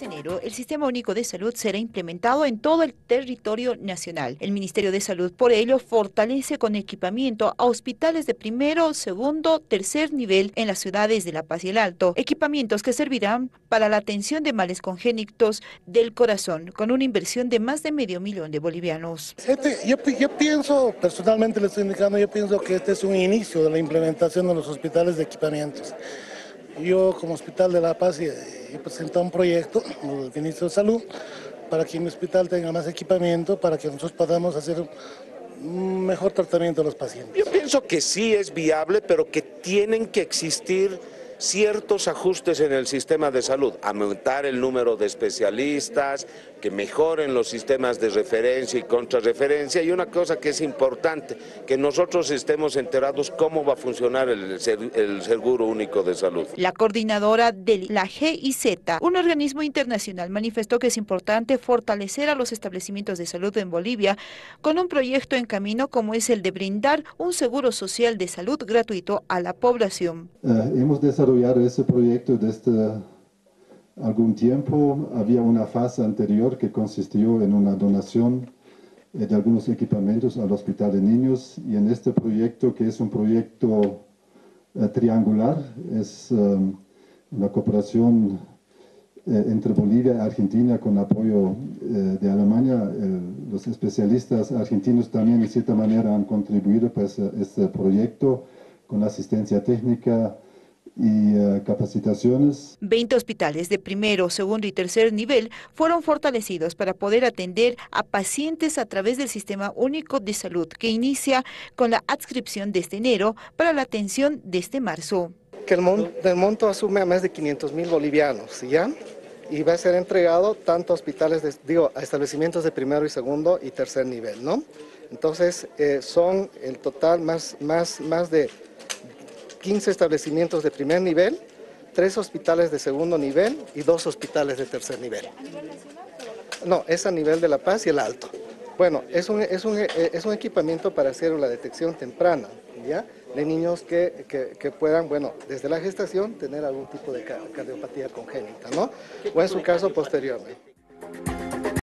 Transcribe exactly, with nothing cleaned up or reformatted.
de enero, el Sistema Único de Salud será implementado en todo el territorio nacional. El Ministerio de Salud, por ello, fortalece con equipamiento a hospitales de primero, segundo, tercer nivel en las ciudades de La Paz y El Alto. Equipamientos que servirán para la atención de males congénitos del corazón, con una inversión de más de medio millón de bolivianos. Este, yo, yo pienso, personalmente le estoy indicando, yo pienso que este es un inicio de la implementación de los hospitales de equipamientos. Yo como Hospital de La Paz he presentado un proyecto al Ministro de Salud para que mi hospital tenga más equipamiento, para que nosotros podamos hacer un mejor tratamiento a los pacientes. Yo pienso que sí es viable, pero que tienen que existir ciertos ajustes en el sistema de salud, aumentar el número de especialistas, que mejoren los sistemas de referencia y contrarreferencia, y una cosa que es importante, que nosotros estemos enterados cómo va a funcionar el, el Seguro Único de Salud. La coordinadora de la G I Z, un organismo internacional, manifestó que es importante fortalecer a los establecimientos de salud en Bolivia con un proyecto en camino como es el de brindar un seguro social de salud gratuito a la población. Uh, hemos desarrollado ese proyecto desde algún tiempo. Había una fase anterior que consistió en una donación eh, de algunos equipamientos al Hospital de Niños, y en este proyecto, que es un proyecto eh, triangular, es um, una cooperación eh, entre Bolivia y Argentina con apoyo eh, de Alemania. El, los especialistas argentinos también de cierta manera han contribuido para este, este proyecto con asistencia técnica y uh, capacitaciones. veinte hospitales de primero, segundo y tercer nivel fueron fortalecidos para poder atender a pacientes a través del Sistema Único de Salud, que inicia con la adscripción desde enero para la atención desde marzo. Que el monto, el monto asume a más de quinientos mil bolivianos, ¿ya? Y va a ser entregado tanto a hospitales, de, digo, a establecimientos de primero y segundo y tercer nivel, ¿no? Entonces, eh, son el total más, más, más de quince establecimientos de primer nivel, tres hospitales de segundo nivel y dos hospitales de tercer nivel. ¿A nivel nacional? No, es a nivel de La Paz y El Alto. Bueno, es un, es un, es un equipamiento para hacer la detección temprana, ¿ya? De niños que, que, que puedan, bueno, desde la gestación tener algún tipo de cardiopatía congénita, ¿no? O en su caso posteriormente.